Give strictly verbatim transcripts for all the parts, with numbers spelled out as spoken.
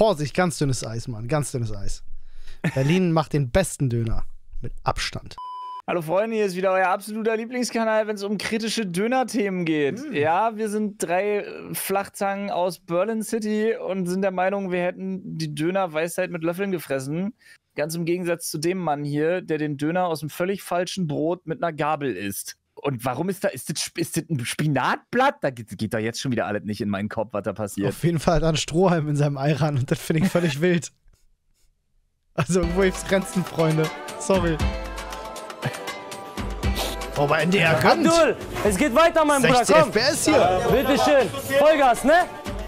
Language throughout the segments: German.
Vorsicht, ganz dünnes Eis, Mann. Ganz dünnes Eis. Berlin macht den besten Döner. Mit Abstand. Hallo Freunde, hier ist wieder euer absoluter Lieblingskanal, wenn es um kritische Döner-Themen geht. Mm. Ja, wir sind drei Flachzangen aus Berlin City und sind der Meinung, wir hätten die Döner-Weisheit mit Löffeln gefressen. Ganz im Gegensatz zu dem Mann hier, der den Döner aus einem völlig falschen Brot mit einer Gabel isst. Und warum ist da, ist das, ist das ein Spinatblatt? Da geht, geht doch jetzt schon wieder alles nicht in meinen Kopf, was da passiert. Auf jeden Fall hat er einen Strohhalm in seinem Ei ran und das finde ich völlig wild. Also, Waves Grenzen, Freunde. Sorry. Oh, bei N D R gönnt. Abdul, es geht weiter, mein Bruder, komm. F P S hier. Bitteschön. Vollgas, ne?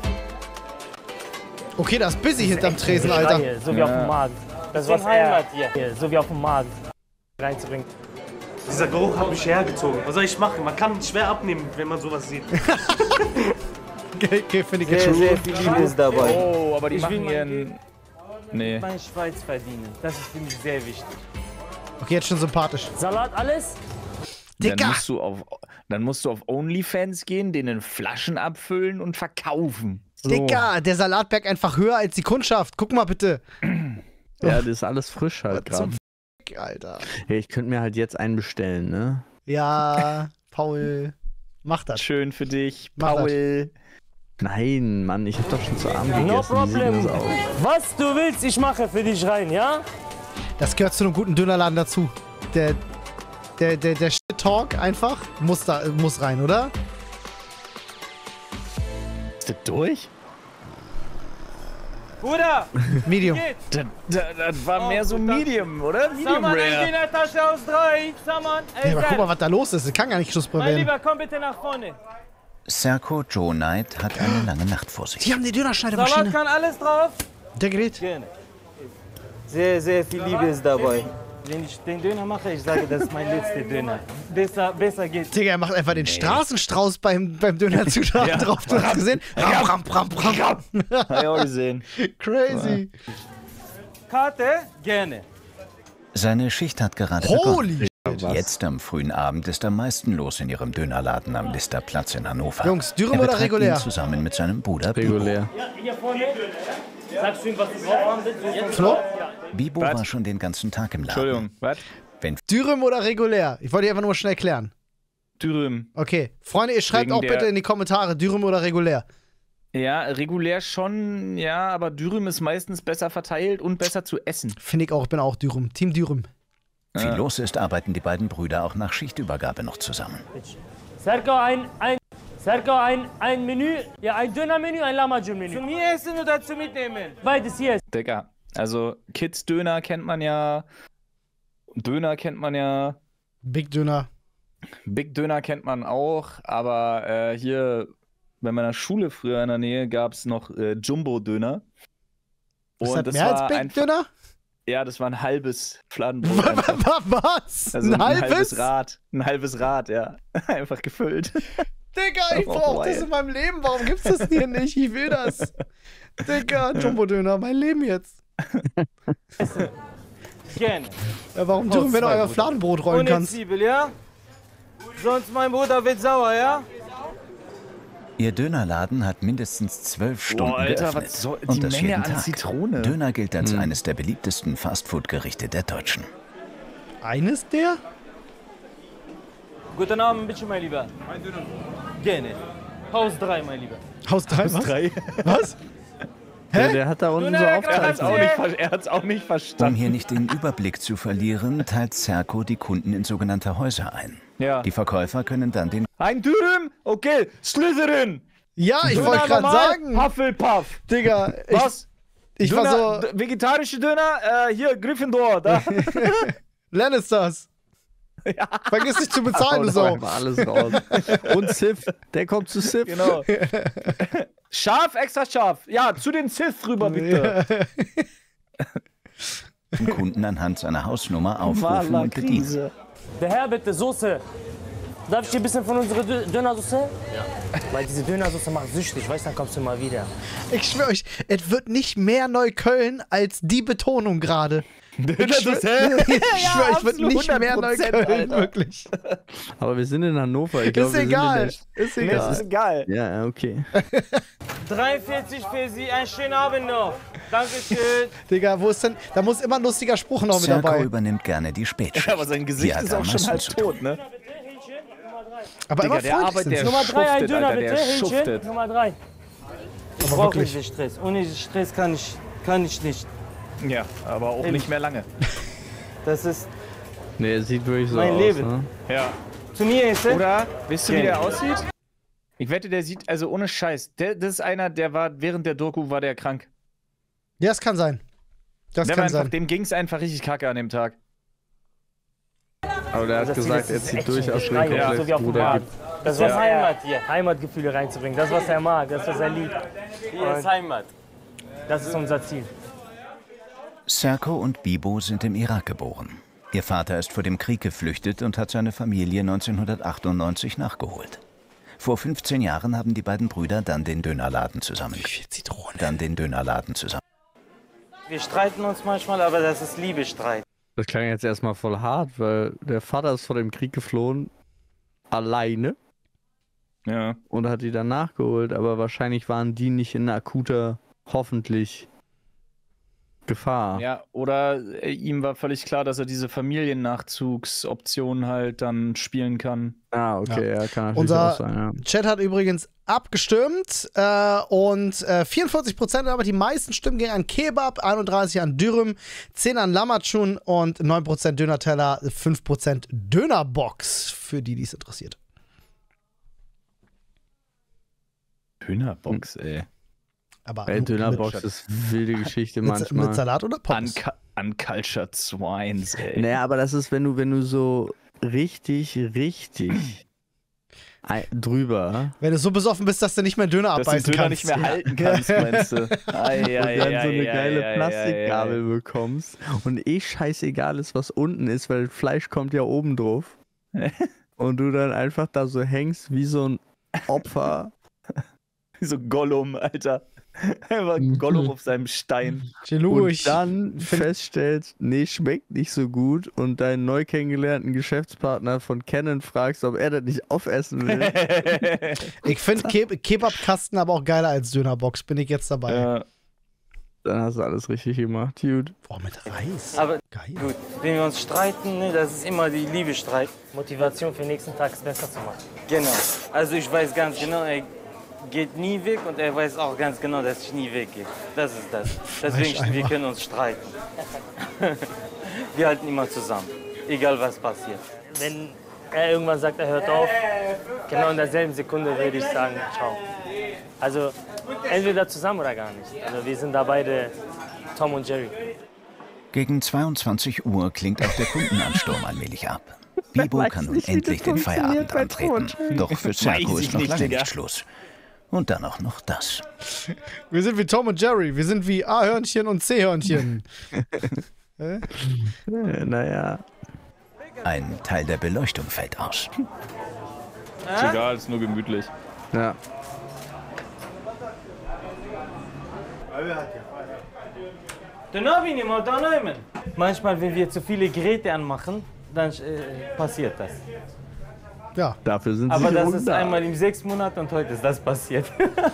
Okay, das ist busy hinterm Tresen, Alter. Hier, so wie ja. auf dem Markt. Das ist was Heimat hier. hier. So wie auf dem Markt reinzubringen. Dieser Geruch hat mich hergezogen. Was soll ich machen? Man kann schwer abnehmen, wenn man sowas sieht. Okay, okay, finde ich sehr, jetzt sehr viel Liebe ist dabei. Oh, aber die ich machen hier ein... Nee. Meine Schweiz verdienen. Das ist für mich sehr wichtig. Okay, jetzt schon sympathisch. Salat, alles? Dann musst, du auf, dann musst du auf OnlyFans gehen, denen Flaschen abfüllen und verkaufen. So. Digga, der Salatberg einfach höher als die Kundschaft. Guck mal bitte. Ja, das ist alles frisch halt gerade. Alter. Ja, ich könnte mir halt jetzt einen bestellen, ne? Ja, Paul, mach das. Schön für dich, Mach Paul. Das. Nein, Mann, ich hab doch schon zu Abend gegessen. No problem. Was du willst, ich mache für dich rein, ja? Das gehört zu einem guten Dönerladen dazu. Der, der, der, der Shit-Talk einfach muss, da, muss rein, oder? Ist das durch? Bruder! Medium. Das, das, das war oh, mehr so Medium, oder? Medium Saman, Rare. in der Tasche aus drei. Saman, ja, aber guck mal, was da los ist. Das kann gar nicht Schlussball werden. Mein Lieber, komm bitte nach vorne. Serko Joe Knight hat eine lange Nacht vor sich. Die haben die Dönerschneidemaschine. Salat kann alles drauf. Der Gerät. Gerne. Sehr, sehr viel Liebe ist dabei. Wenn ich den Döner mache, ich sage, das ist mein letzter Döner. Besser, besser geht's. Digga, er macht einfach den Straßenstrauß beim, beim Döner-Zutaten ja. drauf. Du hast gesehen? Ram, ram, ram, ram, ram. Hab ich auch gesehen. Crazy. Karte? Gerne. Seine Schicht hat gerade Holy begonnen. Jetzt am frühen Abend ist am meisten los in ihrem Dönerladen am Listerplatz in Hannover. Jungs, Dürüm er oder regulär? Ihn zusammen mit seinem Bruder regulär. Ja, hier vorne. Sagst du ihm, was du drauf haben willst? Flo? Bibo was? war schon den ganzen Tag im Laden. Entschuldigung, was? Dürüm oder regulär? Ich wollte einfach nur schnell klären. Dürüm. Okay. Freunde, ihr schreibt Wegen auch bitte in die Kommentare, Dürüm oder regulär. Ja, regulär schon, ja, aber Dürüm ist meistens besser verteilt und besser zu essen. Finde ich auch, ich bin auch Dürüm. Team Dürüm. Viel ja. los ist, arbeiten die beiden Brüder auch nach Schichtübergabe noch zusammen. Serko, ein, ein, Serko, ein, ein Menü, ja, ein Dönermenü, ein Lahmacun-Menü. Zum hier essen oder zum mitnehmen? Beides hier. Digga, also Kids Döner kennt man ja, Döner kennt man ja. Big Döner. Big Döner kennt man auch, aber äh, hier bei meiner Schule früher in der Nähe gab es noch äh, Jumbo-Döner. Ist das mehr als Big einfach, Döner? Ja, das war ein halbes Fladenbrot. Was? Also ein, ein halbes? halbes Rad. Ein halbes Rad, ja. Einfach gefüllt. Digga, ich brauch das in meinem Leben. Warum gibt's das hier nicht? Ich will das. Digga, Jumbo-Döner, mein Leben jetzt. Gerne. Ja, warum dürfen wir noch euer Fladenbrot rollen kannst? Zwiebel, ja? Sonst mein Bruder wird sauer, ja? Ihr Dönerladen hat mindestens zwölf Stunden Boah, Alter, geöffnet. was soll, die und das Menge jeden an Tag. Zitrone. Döner gilt als hm. eines der beliebtesten Fastfood-Gerichte der Deutschen. Eines der? Guten Abend, bitte, mein Lieber. Ein Döner. Gerne. Haus drei, mein Lieber. Haus drei, Haus was? drei. Was? Hä? Hä? Ja, der hat da unten so Er hat es auch, aufgezeichnet. auch nicht verstanden. Um hier nicht den Überblick zu verlieren, teilt Serko die Kunden in sogenannte Häuser ein. Ja. Die Verkäufer können dann den Ein Dürüm? Okay, Slytherin. Ja, ich Döner wollte gerade normal, sagen. Hufflepuff. Digga, ich, Was? ich Döner, war so. d- vegetarische Döner? Äh, hier, Gryffindor. Da. Lannisters. Ja. Vergiss nicht zu bezahlen, du Sau. War alles raus. Und Sif, der kommt zu Sif. Genau. Scharf, extra scharf. Ja, zu den Sith rüber, bitte. Kunden anhand seiner Hausnummer aufrufen und bedienen. Krise. Der Herr, bitte, Soße. Darf ich dir ein bisschen von unserer Dö Dönersoße? Ja. Weil diese Dönersoße macht süchtig, weißt du, dann kommst du mal wieder. Ich schwöre euch, es wird nicht mehr Neukölln als die Betonung gerade. Ich schwöre, ich, schwör, ich wird nicht mehr Neukölln, Alter. Wirklich. Aber wir sind in Hannover. Ich glaub, Ist wir sind egal. in Ist Nee, das egal. ist egal. der... Ja, okay. dreiundvierzig für Sie, einen schönen Abend noch. Dankeschön. Digga, wo ist denn, da muss immer ein lustiger Spruch noch mit Serko dabei. übernimmt gerne die Spätschicht. Ja, aber sein Gesicht Die hat ist am auch schon meisten halb zu tun. tot, ne? Aber Digga, immer der freundlich Arbeit, sind der sie. Nummer drei, ein schuftet, Döner Alter, bitte, der Hähnchen. schuftet. Nummer drei. Ich Aber brauche wirklich. nicht Stress. Ohne Stress kann ich, kann ich nicht. Ja, aber auch nicht mehr lange. Das ist Nee, er sieht wirklich so mein aus, Leben. ne? Ja. Zu mir ist es. Oder, wisst ihr, wie der aussieht? Ich wette, der sieht, also ohne Scheiß, der, das ist einer, der war, während der Doku war der krank. Ja, das kann sein. Das der war kann einfach, sein. dem ging es einfach richtig kacke an dem Tag. Aber der hat Das gesagt, Ziel er ist zieht echt durchaus schon den Befreiung, Komplex so wie auf dem Bruder Markt. gibt. Das ist Ja. Heimat hier. Heimatgefühle reinzubringen. Das, was er mag, das, was er liebt. Hier ist Heimat. Das ist unser Ziel. Serko und Bibo sind im Irak geboren. Ihr Vater ist vor dem Krieg geflüchtet und hat seine Familie neunzehnhundertachtundneunzig nachgeholt. Vor fünfzehn Jahren haben die beiden Brüder dann den Dönerladen zusammen. Wie viel Zitrone. Dann den Dönerladen zusammen. Wir streiten uns manchmal, aber das ist Liebesstreit. Das klang jetzt erstmal voll hart, weil der Vater ist vor dem Krieg geflohen, alleine, Ja. und hat die dann nachgeholt, aber wahrscheinlich waren die nicht in akuter, hoffentlich, Gefahr. Ja, oder äh, ihm war völlig klar, dass er diese Familiennachzugsoption halt dann spielen kann. Ah, okay, ja, kann natürlich Unser auch sein, ja. Chat hat übrigens abgestimmt äh, und äh, vierundvierzig Prozent, aber die meisten Stimmen gingen an Kebab, einunddreißig an Dürüm, zehn an Lammatschun und neun Prozent Döner-Teller, fünf Prozent Dönerbox, für die, die es interessiert. Dönerbox, ey. Aber Ey, mit- Dönerbox mit, ist wilde Geschichte mit, manchmal. mit Salat oder Pommes? Uncu uncultured Swines, ey. Naja, aber das ist, wenn du, wenn du so richtig, richtig ei- drüber Wenn du so besoffen bist, dass du nicht mehr Döner Dass du abbeißen den Döner kannst. nicht mehr halten kannst, meinst du? Ei, und ei, dann ei, so eine ei, geile ei, Plastikgabel ei, ei, bekommst und eh scheißegal ist, was unten ist, weil Fleisch kommt ja oben drauf und du dann einfach da so hängst wie so ein Opfer. ei. So Gollum, Alter. Einfach Gollum auf seinem Stein. Gelu, Und ich dann find- feststellst, nee, schmeckt nicht so gut und deinen neu kennengelernten Geschäftspartner von Canon fragst, ob er das nicht aufessen will. Ich finde Ke Kebabkasten aber auch geiler als Dönerbox, bin ich jetzt dabei. Ja. Dann hast du alles richtig gemacht, gut. Boah, mit Reis. Aber Geil. gut, wenn wir uns streiten, ne, das ist immer die Liebesstreit. Motivation für den nächsten Tag ist besser zu machen. Genau. Also ich weiß ganz genau, er geht nie weg und er weiß auch ganz genau, dass ich nie weggehe. Das ist das. Deswegen, wir Fleischeimer. können uns streiten. Wir halten immer zusammen, egal was passiert. Wenn er irgendwann sagt, er hört auf, genau in derselben Sekunde würde ich sagen, ciao. Also entweder zusammen oder gar nicht. Also wir sind da beide Tom und Jerry. Gegen zweiundzwanzig Uhr klingt auch der Kundenansturm allmählich ab. Bibo kann nun endlich den Feierabend antreten. Doch für Serko Weiß ich ist noch nicht, lange Digga. nicht Schluss. Und dann auch noch das. Wir sind wie Tom und Jerry. Wir sind wie A-Hörnchen und C-Hörnchen. Äh, naja. Ein Teil der Beleuchtung fällt aus. Ist egal, ist nur gemütlich. Ja. Manchmal, wenn wir zu viele Geräte anmachen, dann äh, passiert das. Ja. Dafür sind Aber sie das jung ist da. einmal im sechs Monat und heute ist das passiert.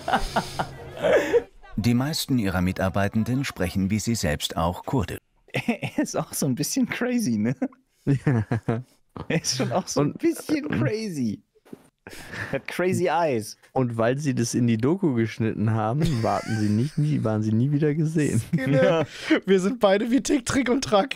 Die meisten ihrer Mitarbeitenden sprechen wie sie selbst auch Kurdisch. Er ist auch so ein bisschen crazy, ne? Er ist schon auch so ein Und- bisschen crazy. Hat crazy eyes. Und weil sie das in die Doku geschnitten haben, warten sie nicht, nie, waren sie nie wieder gesehen. Ja. Wir sind beide wie Tick, Trick und Track.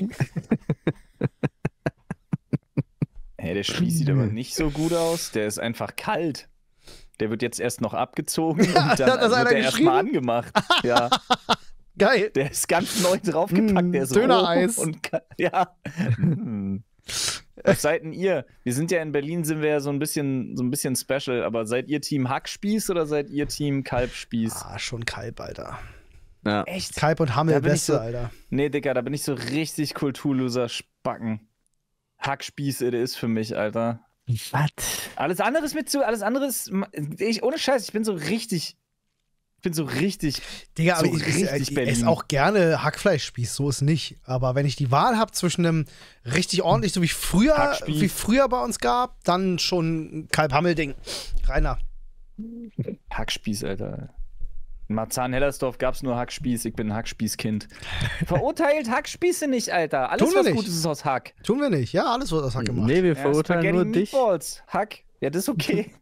Hey, der Spieß sieht aber nicht so gut aus. Der ist einfach kalt. Der wird jetzt erst noch abgezogen Ja, und dann hat das wird einer der erstmal geschrieben? angemacht. Ja, Geil. der ist ganz neu draufgepackt. Der ist Dönereis. roh und ka- ja. Hm. Was seid denn ihr? Wir sind ja in Berlin, sind wir ja so ein bisschen, so ein bisschen special, aber seid ihr Team Hackspieß oder seid ihr Team Kalbspieß? Ah, schon Kalb, Alter. Ja. Echt? Kalb und Hammel, Da bin ich Beste, so- Alter. Nee, Digga, da bin ich so richtig Kulturloser Spacken. Hackspieß, der ist für mich, Alter. Was? Alles andere ist mit zu, alles andere ist, ich, ohne Scheiß, ich bin so richtig, ich bin so richtig, Digga, aber So ich, ich, richtig ich, ich Berlin. esse auch gerne Hackfleischspieß, so ist nicht. Aber wenn ich die Wahl habe zwischen einem richtig ordentlich, so wie früher, Hackspieß. wie früher bei uns gab, dann schon Kalb-Hammel-Ding. Rainer. Hackspieß, Alter. In Marzahn-Hellersdorf gab es nur Hackspieß. Ich bin ein Hackspießkind. Verurteilt Hackspieße nicht, Alter. Alles, Tun wir was nicht. gut ist, ist aus Hack. Tun wir nicht. Ja, alles wird aus Hack gemacht. Nee, wir Ja, verurteilen Spaghetti nur dich. Meatballs. Hack. Ja, das ist okay.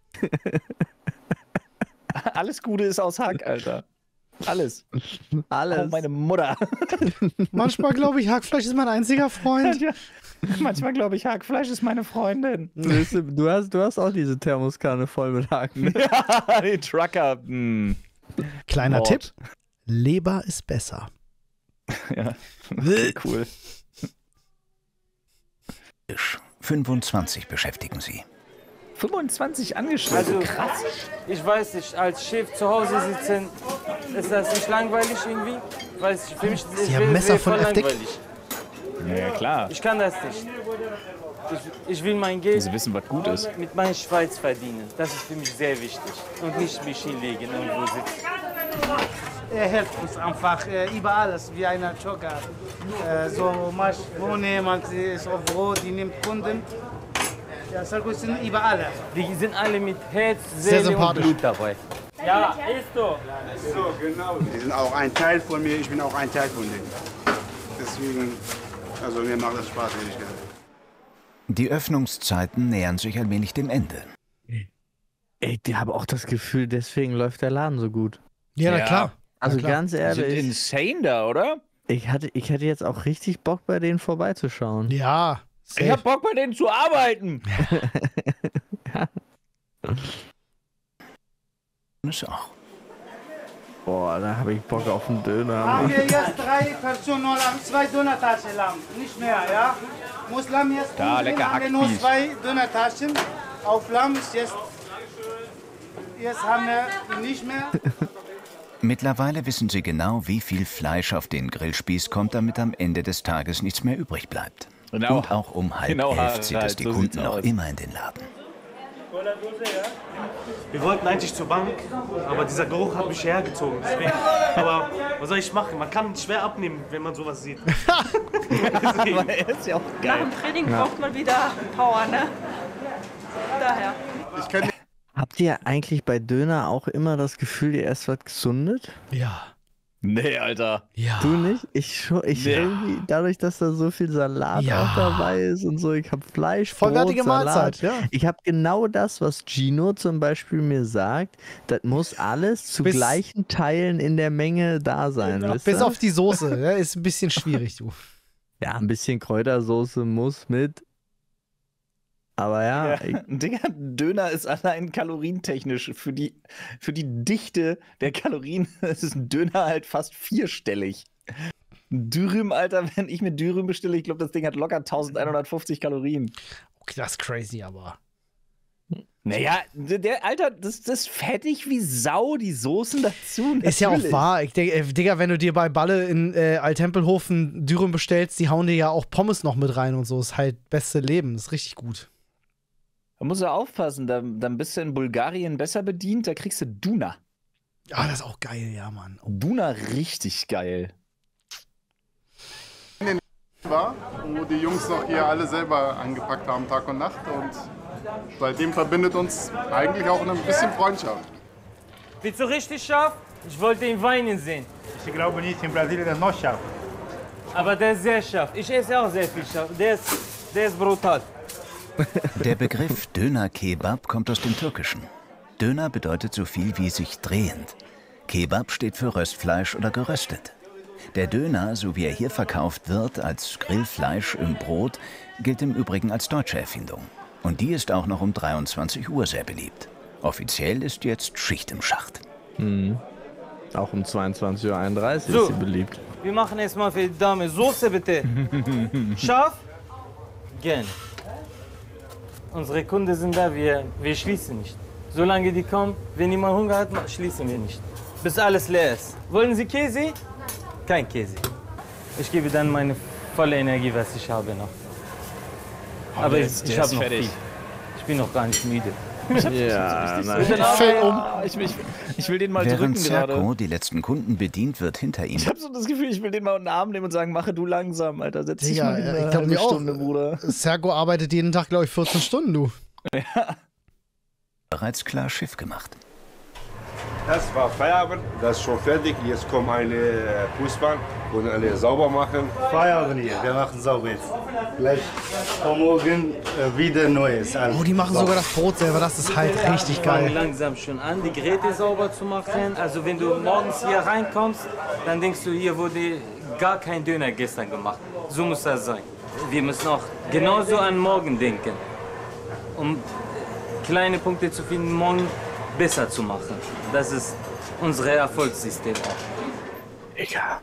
Alles Gute ist aus Hack, Alter. Alles. Alles. Oh, meine Mutter. Manchmal glaube ich, Hackfleisch ist mein einziger Freund. Ja. Manchmal glaube ich, Hackfleisch ist meine Freundin. Weißt du, Du hast, du hast auch diese Thermoskanne voll mit Haken. Ne? Ja, die Trucker. Hm. Kleiner Wort. Tipp. Leber ist besser. Ja, okay, cool. fünfundzwanzig beschäftigen sie. fünfundzwanzig Angestellte. Also, Krass. ich weiß nicht, als Chef zu Hause sitzen, ist das nicht langweilig irgendwie? Weiß ich, für mich ist Sie haben Messer von F D. langweilig. Ja, klar. Ich kann das nicht. Ich, ich will mein Geld Sie wissen, was gut ist. mit meinem Schweiz verdienen. Das ist für mich sehr wichtig. Und nicht mich hinlegen und irgendwo sitzen. Er hilft uns einfach äh, über alles, wie ein Jogger. Äh, so Maschine, man ist auf Brot, die nimmt Kunden. Ja, Sarko sind über alle. Die sind alle mit Herz, Sehr Seele und sympathisch. Blut dabei. Ja, ist so. So, genau. Die sind auch ein Teil von mir, ich bin auch ein Teil von denen. Deswegen, also mir macht das Spaß, ehrlich gesagt. Die Öffnungszeiten nähern sich allmählich dem Ende. Ey, ich habe auch das Gefühl, deswegen läuft der Laden so gut. Ja, na Ja. klar. Also klar. ganz Die sind ehrlich, insane da, oder? ich hatte, ich hätte jetzt auch richtig Bock, bei denen vorbeizuschauen. Ja. Ich safe. hab Bock, bei denen zu arbeiten. Das auch. Boah, da habe ich Bock auf einen Döner. Haben wir jetzt drei Personen, nur zwei Dönertaschen Lamm, nicht mehr, ja? Muss Lamm jetzt Da, umdrehen, lecker haben wir nur Hackspieß. zwei Dönertaschen. Auf Lamm ist jetzt, jetzt haben wir nicht mehr. Mittlerweile wissen sie genau, wie viel Fleisch auf den Grillspieß kommt, damit am Ende des Tages nichts mehr übrig bleibt. Genau. Und auch um halb Genau, elf zieht es Harald, die so Kunden sieht's noch aus. immer in den Laden. Wir wollten eigentlich zur Bank, aber dieser Geruch hat mich hergezogen. Deswegen. Aber was soll ich machen? Man kann schwer abnehmen, wenn man sowas sieht. Deswegen. ist ja auch Nach geil. dem Training braucht man wieder Power, ne? Daher. Ich kenne Habt ihr eigentlich bei Döner auch immer das Gefühl, ihr esst was gesundet? Ja. Nee, Alter. Ja. Du nicht? Ich schon. Ich Ja. irgendwie, dadurch, dass da so viel Salat Ja. auch dabei ist und so, ich habe Fleisch, Vollwertige Brot, Salat. Mahlzeit, ja. Ich habe genau das, was Gino zum Beispiel mir sagt. Das muss alles zu Bis- gleichen Teilen in der Menge da sein. wisst Bis ihr? auf die Soße. Ja, ist ein bisschen schwierig, du. Ja, ein bisschen Kräutersoße muss mit. Aber ja, ich, Digga, Döner ist allein kalorientechnisch für die, für die Dichte der Kalorien ist ein Döner halt fast vierstellig. Dürüm, Alter, wenn ich mir Dürüm bestelle, ich glaube, das Ding hat locker elfhundertfünfzig Kalorien. Okay, das ist crazy, aber. Naja, der, der Alter, das, das ist fettig wie Sau, die Soßen dazu. Ist ja auch natürlich. wahr. Ich denke, äh, Digga, wenn du dir bei Balle in äh, Alttempelhofen Dürüm bestellst, die hauen dir ja auch Pommes noch mit rein und so. Ist halt beste Leben. Ist richtig gut. Da musst du aufpassen, dann, dann bist du in Bulgarien besser bedient, da kriegst du Duna. Ah, das ist auch geil, ja, Mann. Oh. Duna richtig geil. war, wo die Jungs noch hier alle selber angepackt haben, Tag und Nacht. Und seitdem verbindet uns eigentlich auch ein bisschen Freundschaft. Bist du richtig scharf? Ich wollte ihn weinen sehen. Ich glaube nicht, in Brasilien ist noch scharf. Aber der ist sehr scharf. Ich esse auch sehr viel scharf. Der ist, der ist brutal. Der Begriff Döner-Kebab kommt aus dem Türkischen. Döner bedeutet so viel wie sich drehend. Kebab steht für Röstfleisch oder geröstet. Der Döner, so wie er hier verkauft wird, als Grillfleisch im Brot, gilt im Übrigen als deutsche Erfindung. Und die ist auch noch um dreiundzwanzig Uhr sehr beliebt. Offiziell ist jetzt Schicht im Schacht. hm. Auch um zweiundzwanzig Uhr einunddreißig So. ist sie beliebt. Wir machen erstmal für die Dame Soße, bitte. Scharf? Gerne. Unsere Kunden sind da, wir, wir schließen nicht. Solange die kommen, wenn jemand Hunger hat, schließen wir nicht. Bis alles leer ist. Wollen Sie Käse? Kein Käse. Ich gebe dann meine volle Energie, was ich habe noch. Aber der ich, ist- ich der habe ist noch fertig. viel. Ich bin noch gar nicht müde. Ja, nein. Fällt um. Ich, ich, ich will den mal Während drücken gerade. Serko die letzten Kunden bedient, wird hinter ihm Ich habe so das Gefühl, ich will den mal in den Arm nehmen und sagen, mache du langsam, Alter. Setz dich Digga, mal hin, ja, eine ich glaub, halbe mir auch. Stunde, Bruder. Sergo arbeitet jeden Tag, glaube ich, vierzehn Stunden, du. bereits klar Schiff gemacht. Das war Feierabend, das ist schon fertig. Jetzt kommt eine Fußball und alle sauber machen. Feierabend hier, wir machen sauber jetzt. Gleich von morgen äh, wieder Neues. Also, Oh, die machen sogar das Brot selber, das ist halt richtig Wir fangen geil. langsam schon an, die Geräte sauber zu machen. Also wenn du morgens hier reinkommst, dann denkst du, hier wurde gar kein Döner gestern gemacht. So muss das sein. Wir müssen auch genauso an morgen denken, um kleine Punkte zu finden, morgen besser zu machen. Das ist unser Erfolgssystem auch. Egal.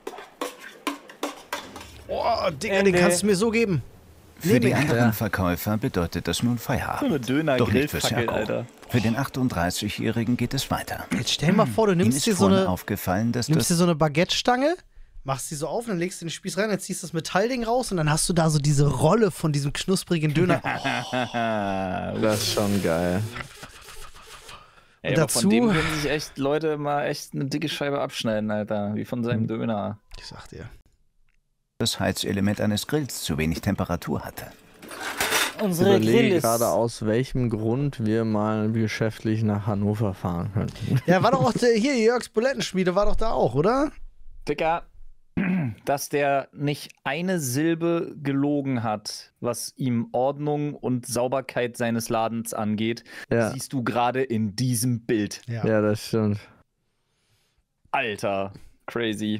Oh, Digga, den kannst du mir so geben. Für die Nehmen. anderen Verkäufer bedeutet das nun Feierabend. So eine Döner- Doch nicht für Grillfackel, Serko. Alter. Für den achtunddreißigjährigen geht es weiter. Jetzt stell dir mal vor, du Ihm nimmst ist dir so vorhin eine, aufgefallen, dass nimmst dir das so eine Baguette-Stange, machst die so auf, dann legst du den Spieß rein, dann ziehst du das Metallding raus und dann hast du da so diese Rolle von diesem knusprigen Döner. Oh. Das ist schon geil. Ey, Und aber dazu- von dem können sich echt Leute mal echt eine dicke Scheibe abschneiden, Alter. Wie von seinem Döner. Ich sag dir. das Heizelement eines Grills zu wenig Temperatur hatte. Ich Unsere Grill überlege ist gerade, aus welchem Grund wir mal geschäftlich nach Hannover fahren könnten. Ja, war doch auch der, hier, Jörgs Bulettenschmiede war doch da auch, oder? Digga, dass der nicht eine Silbe gelogen hat, was ihm Ordnung und Sauberkeit seines Ladens angeht, Ja. siehst du gerade in diesem Bild. Ja. Ja, das stimmt. Alter, crazy.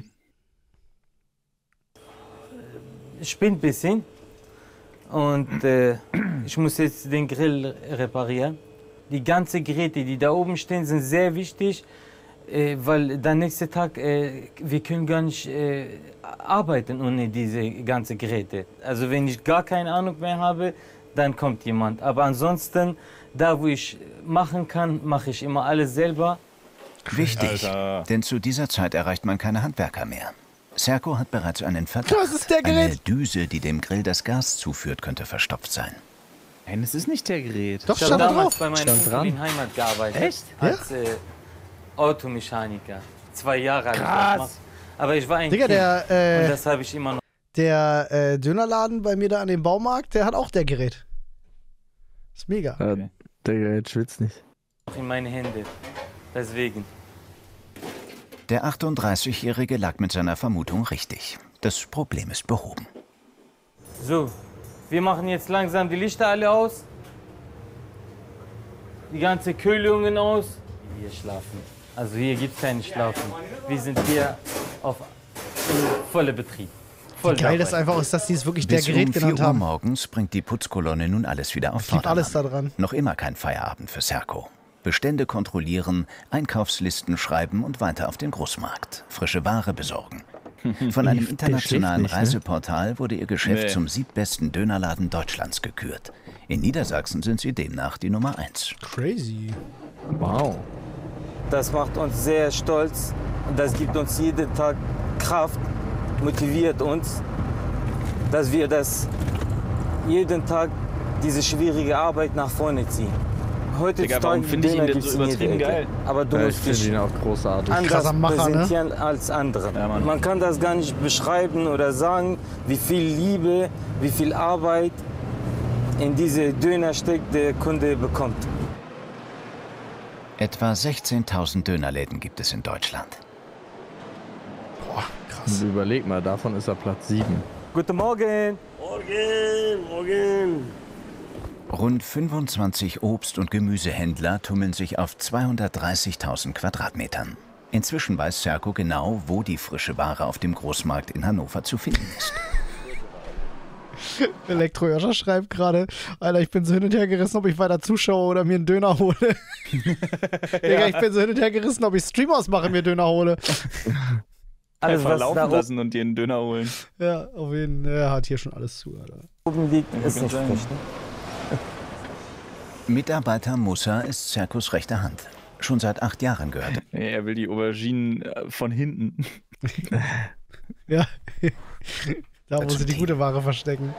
spinnt ein bisschen. Und äh, ich muss jetzt den Grill reparieren. Die ganzen Geräte, die da oben stehen, sind sehr wichtig, äh, weil der nächste Tag, äh, wir können gar nicht äh, arbeiten ohne diese ganzen Geräte. Also wenn ich gar keine Ahnung mehr habe, dann kommt jemand. Aber ansonsten, da wo ich machen kann, mache ich immer alles selber. Wichtig, Alter. denn zu dieser Zeit erreicht man keine Handwerker mehr. Serko hat bereits einen Verdacht. Das ist der Gerät. Eine Düse, die dem Grill das Gas zuführt, könnte verstopft sein. Nein, es ist nicht der Gerät. Doch, Ich habe stand da damals drauf. bei meinem Stand Onkel dran. in Heimat gearbeitet. Echt? Als äh, Automechaniker. Zwei Jahre habe ich das Krass. gemacht. Aber ich war ein Digga, Kind. der, Und äh, das habe ich immer noch. der äh, Dönerladen bei mir da an dem Baumarkt, der hat auch der Gerät. Ist mega. Äh, der Gerät schwitzt nicht. in meine Hände. Deswegen. Der achtunddreißigjährige lag mit seiner Vermutung richtig. Das Problem ist behoben. So, wir machen jetzt langsam die Lichter alle aus. Die ganze Kühlungen aus. Hier schlafen. Also hier gibt es kein Schlafen. Wir sind hier auf volle Betrieb. Voll Geil dabei. ist einfach, ist, dass die es wirklich der Bis Gerät um vier genannt Uhr haben. morgens bringt die Putzkolonne nun alles wieder auf Gibt alles Vordermann. da dran. Noch immer kein Feierabend für Serko. Bestände kontrollieren, Einkaufslisten schreiben und weiter auf den Großmarkt. Frische Ware besorgen. Von einem internationalen nicht, ne? Reiseportal wurde ihr Geschäft Nee. zum siebtbesten Dönerladen Deutschlands gekürt. In Niedersachsen sind sie demnach die Nummer eins. Crazy. Wow. Das macht uns sehr stolz und das gibt uns jeden Tag Kraft, motiviert uns, dass wir das jeden Tag diese schwierige Arbeit nach vorne ziehen. Digga, warum finde ich ihn denn so übertrieben geil? Aber du Ja, ich musst finde dich ihn auch großartig. anders Krasser Macher, ne? präsentieren als andere. Ja, Mann. Man kann das gar nicht beschreiben oder sagen, wie viel Liebe, wie viel Arbeit in diese Döner steckt, der Kunde bekommt. Etwa sechzehntausend Dönerläden gibt es in Deutschland. Boah, krass. Und überleg mal, davon ist er Platz sieben. Guten Morgen! Rund fünfundzwanzig Obst- und Gemüsehändler tummeln sich auf zweihundertdreißigtausend Quadratmetern. Inzwischen weiß Serko genau, wo die frische Ware auf dem Großmarkt in Hannover zu finden ist. Elektro Joscha schreibt gerade, Alter, ich bin so hin und her gerissen, ob ich weiter zuschaue oder mir einen Döner hole. Digga, ich bin so hin und her gerissen, ob ich Stream ausmache, mir Döner hole. Alles, Einfach was da laufen lassen und dir einen Döner holen. Ja, auf jeden Fall. Er hat hier schon alles zu, Alter. oben liegt, ist nicht sein. frisch. Ne? Mitarbeiter Musa ist Serkos rechte Hand. Schon seit acht Jahren gehört Nee, er will die Auberginen äh, von hinten. Ja. Da, wo Dazu sie die Team. gute Ware verstecken.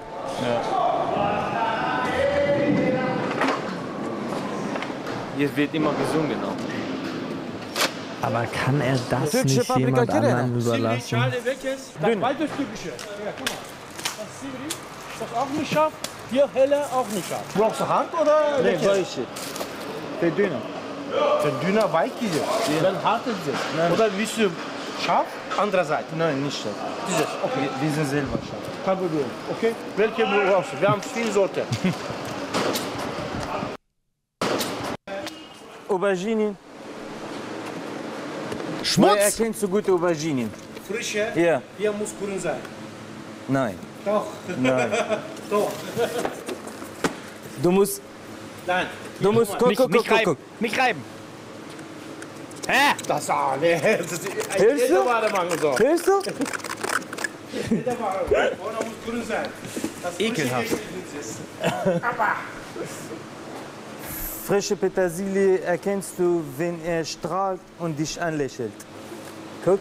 Hier wird immer gesungen auch. Aber kann er das Türkische nicht Paprika jemand Kerene. anderem überlassen? Beides türkische. Ja, guck mal. Das ist Sivri. Ist das auch nicht scharf? Hier helle auch nicht scharf. Brauchst du Hand oder? Nee, solche. Der Döner. Wenn dünner weich ist, dann hart ist es. Oder willst du scharf? Andere Seite. Nein, nicht scharf. Dieses, okay. Wir, wir sind selber scharf. Kein Problem. Okay? Welche du brauchst? Wir haben viele Sorten. Auberginen. Schmutz! Woher erkennst du gute Auberginen? Frische? Ja. Hier muss grün sein. Nein. Doch. Nein. Doch. Du musst. Nein. Du musst. Guck, Nicht, guck, nicht guck, reiben. guck. Nicht reiben. Hä? Das ah, nee. Das ist Hilfst du? so. Hilfst du? Jeder war. Oder muss grün sein. Das Ekelhaft. Frische Petersilie erkennst du, wenn er strahlt und dich anlächelt. Guck.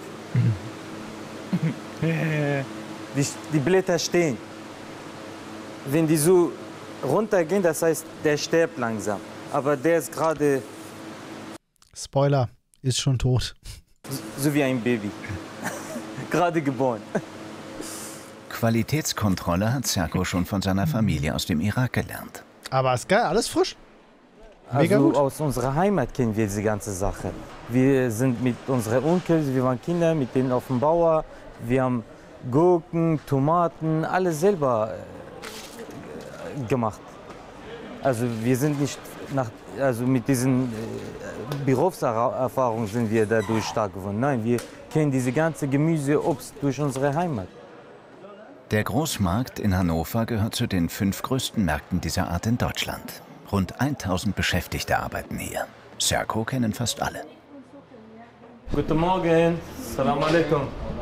die, die Blätter stehen. Wenn die so runtergehen, das heißt, der stirbt langsam. Aber der ist gerade Spoiler, ist schon tot. so wie ein Baby. Gerade geboren. Qualitätskontrolle hat Serko schon von seiner Familie aus dem Irak gelernt. Aber ist geil, alles frisch. Mega Also gut. aus unserer Heimat kennen wir diese ganze Sache. Wir sind mit unseren Onkels, wir waren Kinder, mit denen auf dem Bauer. Wir haben Gurken, Tomaten, alles selber äh, gemacht. Also wir sind nicht nach, also mit diesen äh, Berufserfahrungen sind wir dadurch stark geworden. Nein, wir kennen diese ganze Gemüse, Obst durch unsere Heimat. Der Großmarkt in Hannover gehört zu den fünf größten Märkten dieser Art in Deutschland. Rund tausend Beschäftigte arbeiten hier. Serko kennen fast alle. Guten Morgen, Salam alaikum.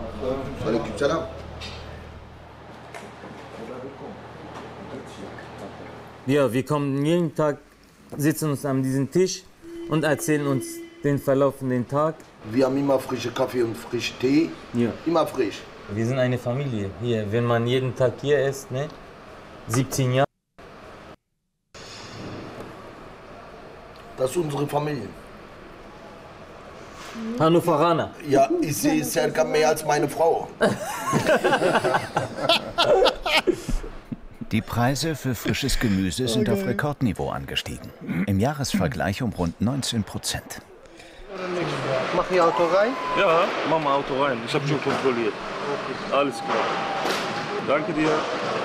Ja, wir kommen jeden Tag, sitzen uns an diesem Tisch und erzählen uns den verlaufenden Tag. Wir haben immer frische Kaffee und frischen Tee. Ja. Immer frisch. Wir sind eine Familie hier. Wenn man jeden Tag hier ist, ne? siebzehn Jahre. Das ist unsere Familie. Hannoveraner. Ja, ich sehe Serkan mehr als meine Frau. Die Preise für frisches Gemüse sind Okay. auf Rekordniveau angestiegen. Im Jahresvergleich um rund neunzehn Prozent. Mach hier Auto rein? Ja, mach mal Auto rein. Ich habe schon kontrolliert. Alles klar. Danke dir.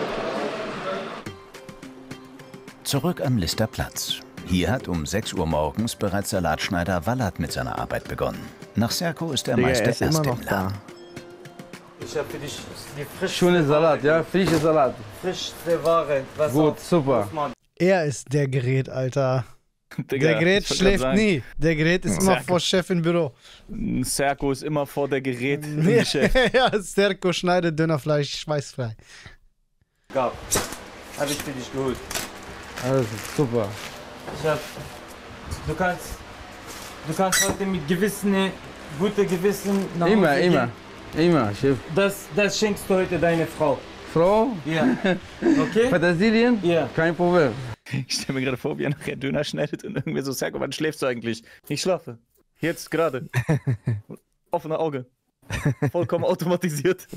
Zurück am Lister Platz. Hier hat um sechs Uhr morgens bereits Salatschneider Wallert mit seiner Arbeit begonnen. Nach Serko ist der Digga, Meister er ist erst immer im noch da. Laden. Ich habe für dich die frischste Schöne Salat, ja? Frische Salat. frischste Ware. Was Gut, auf- super. auf man- Er ist der Gerät, Alter. Digga, der Gerät ich wollt grad schläft sagen. nie. Der Gerät ist immer Serko. vor Chef im Büro. Serko ist immer vor der Gerät im Geschäft. ja, Serko schneidet Dönerfleisch schweißfrei. Gab. Habe ich für dich geholt. Alles ist super. Ich hab, du kannst, du kannst heute mit Gewissen, guter Gewissen nach Hause Immer, gehen. immer. Immer, Chef. Das, das schenkst du heute deine Frau. Frau? Ja. Okay? Petersilien? Ja. Kein Problem. Ich stelle mir gerade vor, wie er nachher Döner schneidet und irgendwie so, Serko, wann schläfst du eigentlich? Ich schlafe. Jetzt gerade. Offene Auge. Vollkommen automatisiert.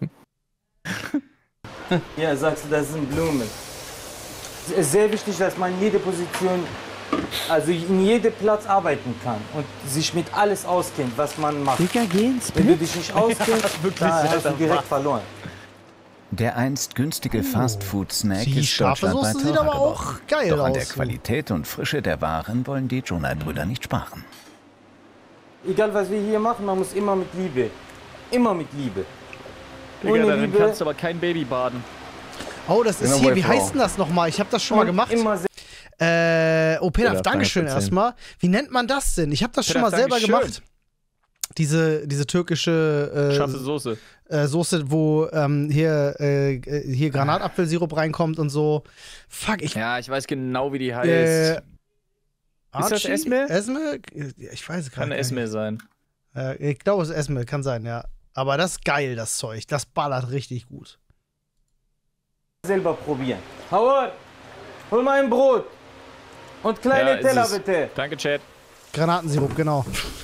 Ja, sagst du, das sind Blumen. Es ist sehr wichtig, dass man in jede Position, also in jedem Platz arbeiten kann und sich mit alles auskennt, was man macht. Digga, geh ins Wenn du Bett. dich nicht auskennst, Wirklich, dann hast du Alter, direkt was? verloren. Der einst günstige Fastfood-Snack Die ist scharfe deutschlandweit Soße sieht teurer aber geworden. auch geil Doch an der aus. Qualität und Frische der Waren wollen die Jonai-Brüder nicht sparen. Egal was wir hier machen, man muss immer mit Liebe. Immer mit Liebe. Digga, Ohne darin Liebe kannst du aber kein Baby baden. Oh, das ist Genau, hier, bei wie Frau. heißt denn das nochmal? Ich habe das schon mal und gemacht. Immer sehr Äh, oh, Peter, Ja, Dankeschön kann ich erzählen. erstmal. Wie nennt man das denn? Ich habe das schon Peter, mal selber Dankeschön. gemacht. Diese, diese türkische äh, Scharfe Soße. äh, Soße, wo ähm, hier, äh, äh, hier Granatapfelsirup reinkommt und so. Fuck, ich. Ja, ich weiß genau, wie die heißt. Äh, Ist das Archie? Esme? Esme? Ich weiß es Kann gar nicht. Esme sein. Äh, ich glaube, es ist Esme, kann sein, ja. Aber das ist geil, das Zeug. Das ballert richtig gut. selber probieren. Howard, hol mal ein Brot. Und kleine Ja, ist Teller es. bitte. Danke, Chat. Granatensirup, genau.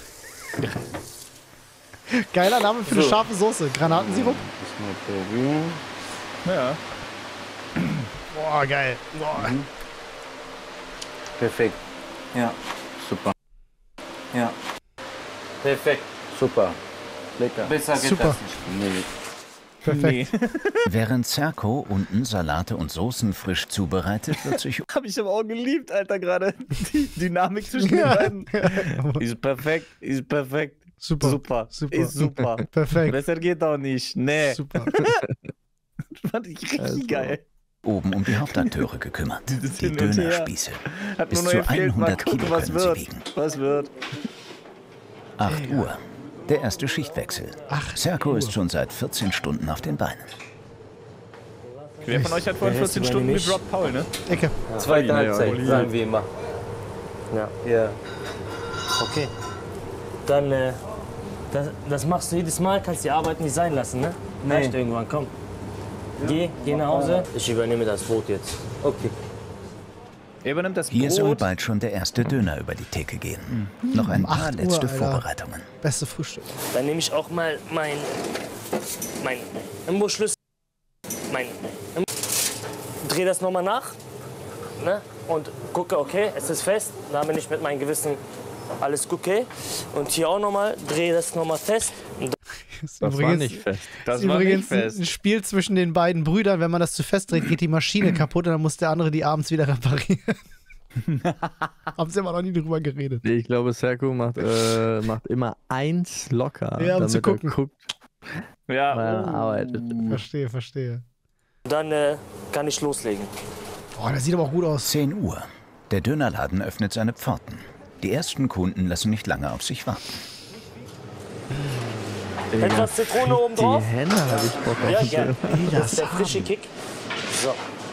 Geiler Name für eine So. scharfe Soße. Granatensirup. Ja. Boah, geil. Boah. Perfekt. Ja. Super. Ja. Perfekt. Super. Lecker. Besser geht Super. das nicht. Nee. Perfekt. Nee. Während Serko unten Salate und Soßen frisch zubereitet, wird sich Hab ich aber auch geliebt, Alter, gerade. Die Dynamik zwischen den beiden. Ist perfekt, ist perfekt. Super. Super. Super. Ist super. Perfekt. Besser geht auch nicht. Nee. Super. Fand ich richtig Also. geil. oben um die Hauptakteure gekümmert. Dieses Die Hin und her. Dönerspieße. Hat Bis nur noch zu gefehlt, mal hundert Kilo gucken, was können sie wird. wiegen. Was wird. acht Uhr. Der erste Schichtwechsel. Serko ist schon seit vierzehn Stunden auf den Beinen. Wer von euch hat vorhin vierzehn Stunden geblockt? Paul, ne? Ecke. Zweite Halbzeit, Oli. sagen wir immer. Ja. Ja. Okay. Dann, äh, das, das machst du jedes Mal, kannst die Arbeit nicht sein lassen, ne? Nee. Reicht irgendwann, komm. Geh, geh nach Hause. Ich übernehme das Brot jetzt. Okay. Er übernimmt das Hier soll Brot. bald schon der erste Döner über die Theke gehen. Noch ein paar acht Uhr, letzte Alter. Vorbereitungen. Beste Frühstück. Dann nehme ich auch mal mein, mein Imbusschlüssel. Mein Im Dreh das nochmal nach, ne? Und gucke, okay, es ist fest. Da bin ich mit meinem Gewissen alles okay. Und hier auch nochmal, drehe das nochmal fest. Und Das, Das war nicht fest. Das ist war nicht übrigens fest. ein Spiel zwischen den beiden Brüdern. Wenn man das zu fest dreht, geht die Maschine kaputt und dann muss der andere die abends wieder reparieren. Haben sie aber noch nie drüber geredet. Nee, ich glaube, Serko macht, äh, macht immer eins locker, Ja, um damit zu gucken. er guckt, Ja. weil er arbeitet. Verstehe, verstehe. dann äh, kann ich loslegen. Oh, das sieht aber auch gut aus. zehn Uhr. Der Dönerladen öffnet seine Pforten. Die ersten Kunden lassen nicht lange auf sich warten. Etwas Zitrone oben Die drauf. Hände habe ich Bock auf. Ja, den gerne. Döner. Das ist der frische Kick. So.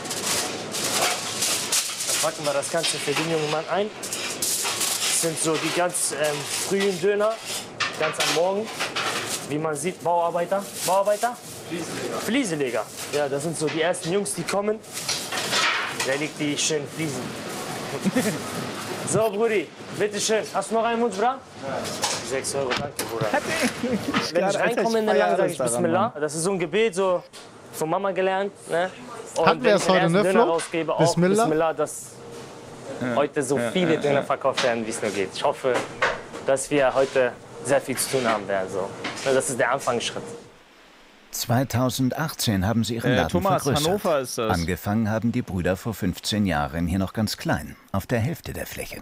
Dann packen wir das Ganze für den jungen Mann ein. Das sind so die ganz ähm, frühen Döner, ganz am Morgen. Wie man sieht, Bauarbeiter. Bauarbeiter? Flieseleger. Flieseleger. Ja, das sind so die ersten Jungs, die kommen. Der legt die schönen Fliesen. So, Brudi, bitteschön. Hast du noch einen Wunsch, Bra? sechs Euro, danke, Bruder. Wenn ich reinkomme in den Laden, sage ich Bismillah. Das ist so ein Gebet, so von Mama gelernt. Ne? Und Hatten wir wenn das ich den heute, ersten ne, Döner Flo? rausgebe, auch Bismillah? Bismillah, dass heute so viele Döner verkauft werden, wie es nur geht. Ich hoffe, dass wir heute sehr viel zu tun haben werden. So. Das ist der Anfangsschritt. zweitausendachtzehn haben sie ihren Äh, Laden Thomas, vergrößert. Hannover ist das. Angefangen haben die Brüder vor fünfzehn Jahren hier noch ganz klein, auf der Hälfte der Fläche.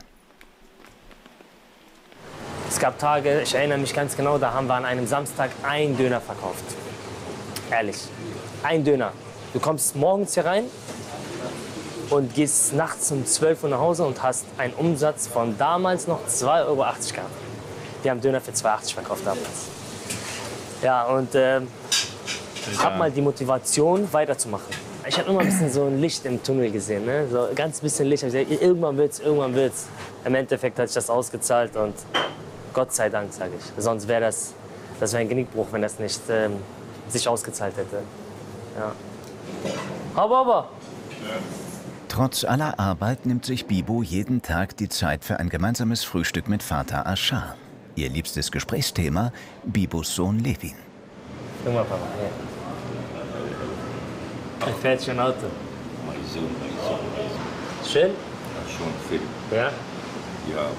Es gab Tage, ich erinnere mich ganz genau, da haben wir an einem Samstag einen Döner verkauft. Ehrlich, ein Döner. Du kommst morgens hier rein und gehst nachts um zwölf Uhr nach Hause und hast einen Umsatz von damals noch zwei Euro achtzig gehabt. Wir haben Döner für zwei Euro achtzig verkauft damals. Ja, und ähm, hab mal die Motivation, weiterzumachen. Ich habe immer ein bisschen so ein Licht im Tunnel gesehen, ne? So ganz bisschen Licht. Ich hab gesagt, irgendwann wird's, irgendwann wird's. Im Endeffekt hat sich das ausgezahlt und Gott sei Dank, sage ich. Sonst wäre das, das wär ein Genickbruch, wenn das nicht ähm, sich ausgezahlt hätte. Ja. Aber, aber. Trotz aller Arbeit nimmt sich Bibo jeden Tag die Zeit für ein gemeinsames Frühstück mit Vater Ashar. Ihr liebstes Gesprächsthema, Bibos Sohn Levin. Guck mal, Papa, hier. Ein fährt schon Auto. Mein Sohn, mein Sohn, mein Sohn. Schön? Ja, schon viel. Ja? Ja.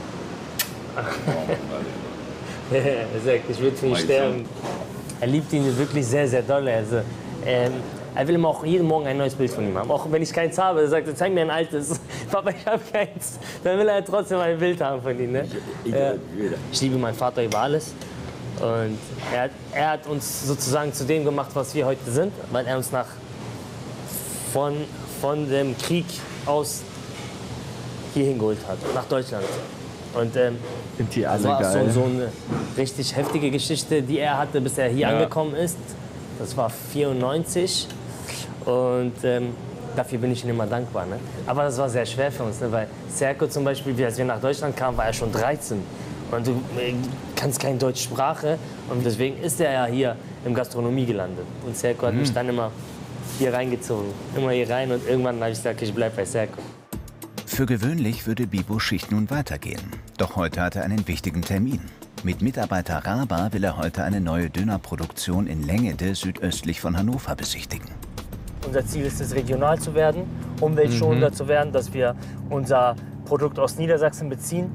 Er sagt, ich würde für ihn Mein sterben. Er liebt ihn wirklich sehr, sehr doll. Also, ähm, er will immer auch jeden Morgen ein neues Bild von ihm haben. Auch wenn ich keins habe, er sagt, zeig mir ein altes. Papa, ich habe keins. Dann will er trotzdem ein Bild haben von ihm. Ne? Ja. Ich liebe meinen Vater über alles. Und er hat, er hat uns sozusagen zu dem gemacht, was wir heute sind, weil er uns nach, von, von dem Krieg aus hierhin geholt hat, nach Deutschland. Und ähm, Sind die alle das war geil? so, so eine richtig heftige Geschichte, die er hatte, bis er hier Ja. angekommen ist. Das war vierundneunzig und ähm, dafür bin ich ihm immer dankbar. Ne? Aber das war sehr schwer für uns, ne? Weil Serko zum Beispiel, als wir nach Deutschland kamen, war er schon dreizehn. Und du äh, kannst keine deutsche Sprache und deswegen ist er ja hier im Gastronomie gelandet. Und Serko hat Mhm. mich dann immer hier reingezogen, immer hier rein und irgendwann habe ich gesagt, ich bleib bei Serko. Für gewöhnlich würde Bibos Schicht nun weitergehen. Doch heute hat er einen wichtigen Termin. Mit Mitarbeiter Raba will er heute eine neue Dönerproduktion in Längede südöstlich von Hannover besichtigen. Unser Ziel ist es, regional zu werden, umweltschonender Mhm. zu werden, dass wir unser Produkt aus Niedersachsen beziehen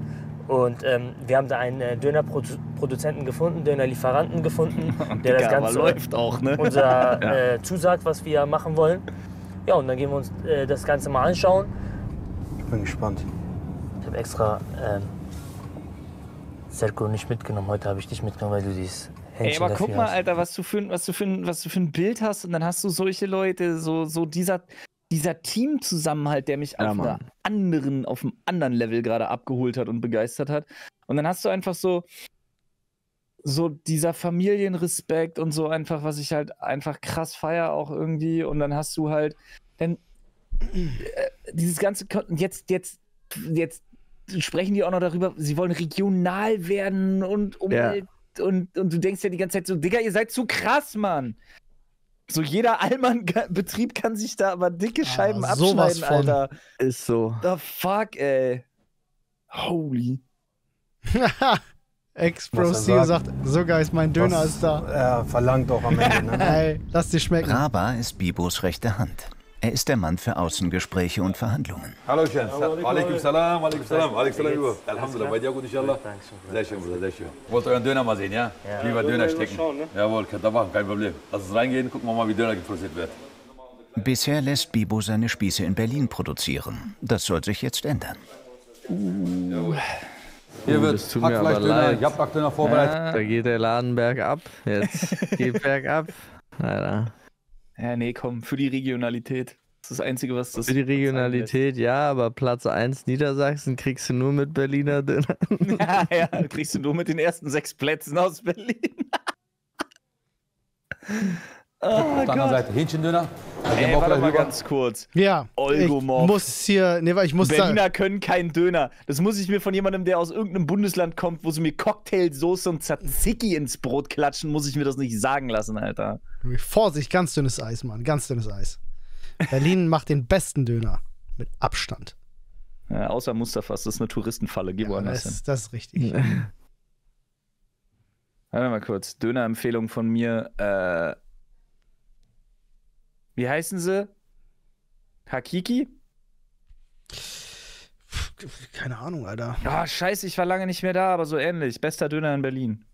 Und ähm, wir haben da einen äh, Dönerproduzenten gefunden, Dönerlieferanten gefunden, der Digga, das Ganze aber läuft auch, ne? unser, Ja. äh, zusagt, was wir machen wollen. Ja, und dann gehen wir uns äh, das Ganze mal anschauen. Ich bin gespannt. Ich habe extra ähm, Serko nicht mitgenommen. Heute habe ich dich mitgenommen, weil du dieses Händchen Ey, aber dafür guck mal, hast. Alter, was du, für, ein- was, du für ein, was du für ein Bild hast und dann hast du solche Leute, so, so dieser, dieser Teamzusammenhalt, der mich Ja, auf, einer Mann. anderen, auf einem anderen Level gerade abgeholt hat und begeistert hat. Und dann hast du einfach so, so dieser Familienrespekt und so einfach, was ich halt einfach krass feier auch irgendwie. Und dann hast du halt, dann äh, dieses ganze, Kon- jetzt, jetzt, jetzt sprechen die auch noch darüber, sie wollen regional werden und Umwelt. Und, und du denkst ja die ganze Zeit so, Digga, ihr seid zu krass, Mann. So jeder Allmann-Betrieb kann sich da aber dicke Scheiben Ah, sowas abschneiden, von. Alter. Ist so. The fuck, ey. Holy. Ex-Pro Was er Steve sagt. sagt, sogar ist mein Döner Was ist da. Er verlangt auch am Ende, ne? Ey, lass dir schmecken. Raba ist Bibos rechte Hand. Er ist der Mann für Außengespräche und Verhandlungen. Hallo schön. Alaikum salam, alaikum salam, alaikum salam. Alhamdulillah, bei dir gut, inshallah. Sehr schön, Bruder, sehr schön. Wollt euren Döner mal sehen, ja? Ja. Wie wir Döner stecken. Jawohl, könnt ihr machen, kein Problem. Lass uns reingehen, gucken wir mal, wie Döner geprozessiert wird. Bisher lässt Bibo seine Spieße in Berlin produzieren. Das soll sich jetzt ändern. Hier Oh, wird das tut mir aber Hackfleischdöner, leid. Japrak-Döner vorbereitet. Da geht der Laden bergab. Jetzt geht bergab. Alter. Ja, nee, komm, für die Regionalität. Das ist das Einzige, was das. Für die Regionalität, ja, aber Platz eins Niedersachsen kriegst du nur mit Berliner Döner. ja, ja, kriegst du nur mit den ersten sechs Plätzen aus Berlin. oh, Auf der anderen Seite Hähnchendöner. Ey, warte mal ganz kurz. Ja, ich Olgomorph. muss hier, nee, weil ich muss Berliner da, können keinen Döner. Das muss ich mir von jemandem, der aus irgendeinem Bundesland kommt, wo sie mir Cocktailsoße und Tzatziki ins Brot klatschen, muss ich mir das nicht sagen lassen, Alter. Vorsicht, ganz dünnes Eis, Mann, ganz dünnes Eis. Berlin macht den besten Döner. Mit Abstand. Ja, außer Mustafas, das ist eine Touristenfalle. Geh Ja, woanders das, hin. das ist richtig. Warte mal kurz. Döner-Empfehlung von mir. Äh, wie heißen sie? Hakiki? Keine Ahnung, Alter. Ah, scheiße, ich war lange nicht mehr da, aber so ähnlich. Bester Döner in Berlin.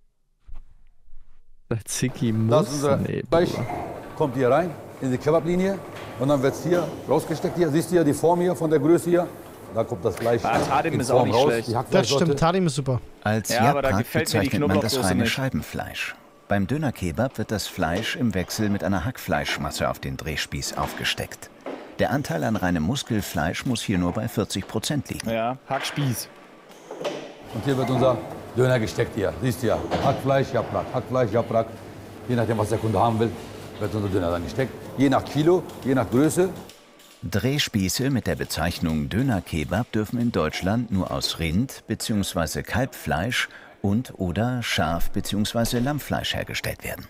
Ziki Das ist muss. unser Nee, Fleisch. Bruder. Kommt hier rein, in die Kebablinie. Und dann wird es hier rausgesteckt. Hier. Siehst du ja die Form hier von der Größe hier? Da kommt das Fleisch Ah, Tadim in ist auch Form nicht raus. schlecht. Die Das Hackfleischsorte. stimmt, Tadim ist super. Als Ja, aber da Japrak gefällt mir die bezeichnet man das Knoblauchsoße reine nicht. Scheibenfleisch. Beim Dönerkebab wird das Fleisch im Wechsel mit einer Hackfleischmasse auf den Drehspieß aufgesteckt. Der Anteil an reinem Muskelfleisch muss hier nur bei vierzig Prozent liegen. Ja, Hackspieß. Und hier wird unser Döner gesteckt hier. Siehst du ja. Hackfleisch, Japrak. Hackfleisch, Japrak. Je nachdem, was der Kunde haben will, wird unser Döner dann gesteckt. Je nach Kilo, je nach Größe. Drehspieße mit der Bezeichnung Dönerkebab dürfen in Deutschland nur aus Rind bzw. Kalbfleisch und oder Schaf- bzw. Lammfleisch hergestellt werden.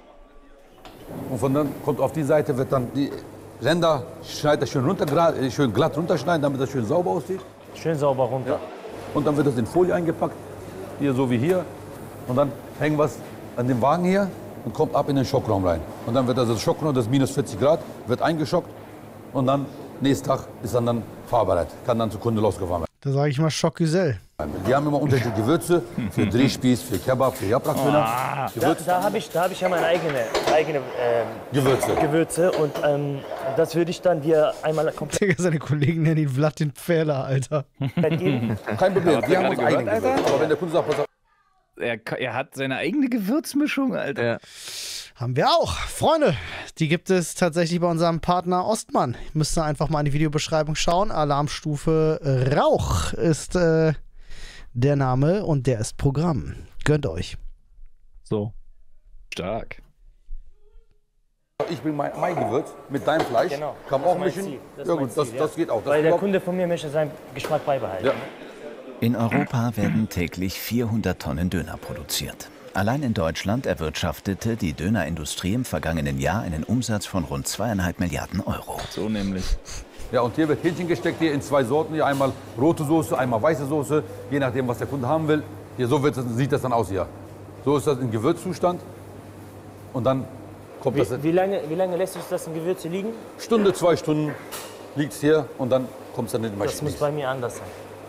Und von dann kommt auf die Seite, wird dann die Ränder schneidet er schön, runter, gra- äh, schön glatt runterschneiden, damit das schön sauber aussieht. Schön sauber runter. Und dann wird das in Folie eingepackt, hier so wie hier. Und dann hängen wir es an dem Wagen hier und kommt ab in den Schockraum rein. Und dann wird also das Schockraum, das ist minus vierzig Grad, wird eingeschockt. Und dann, nächsten Tag, ist dann, dann fahrbereit. Kann dann zum Kunde losgefahren werden. Da sage ich mal Schockgesell. Die haben immer unterschiedliche Gewürze für Drehspieß, für Kebab, für Japrak-Döner. Da, Gewürze. da habe ich, da hab ich ja meine eigene, eigene ähm, Gewürze. Gewürze und ähm, das würde ich dann dir einmal komplett Digga, seine Kollegen nennen ihn Vlad den Pfähler, Alter. geben. Kein Problem, Habt wir ihr haben gerade uns gehört, eigene Alter? Gewürze. Aber wenn der Kunde sagt, pass auf, Er, er hat seine eigene Gewürzmischung, Alter. Ja. Haben wir auch. Freunde, die gibt es tatsächlich bei unserem Partner Ostmann. Müsst ihr einfach mal in die Videobeschreibung schauen. Alarmstufe Rauch ist äh, der Name und der ist Programm. Gönnt euch. So. Stark. ich bringe mein, mein Gewürz mit deinem Fleisch. Genau. Kann man Das auch ist mein mischen. Ziel. Das ist Ja mein gut, das, Ziel, das ja. geht auch. Das Weil der überhaupt- Kunde von mir möchte seinen Geschmack beibehalten. Ja. In Europa werden täglich vierhundert Tonnen Döner produziert. Allein in Deutschland erwirtschaftete die Dönerindustrie im vergangenen Jahr einen Umsatz von rund zweieinhalb Milliarden Euro. So nämlich. Ja, und hier wird Hähnchen gesteckt, hier in zwei Sorten. Hier einmal rote Soße, einmal weiße Soße, je nachdem, was der Kunde haben will. Hier, so wird das, sieht das dann aus hier. So ist das in Gewürzzustand. Und dann kommt das... Wie, wie, lange, wie lange lässt sich das in Gewürze liegen? Stunde, zwei Stunden liegt es hier und dann kommt es dann in den Das muss Maschinen. bei mir anders sein.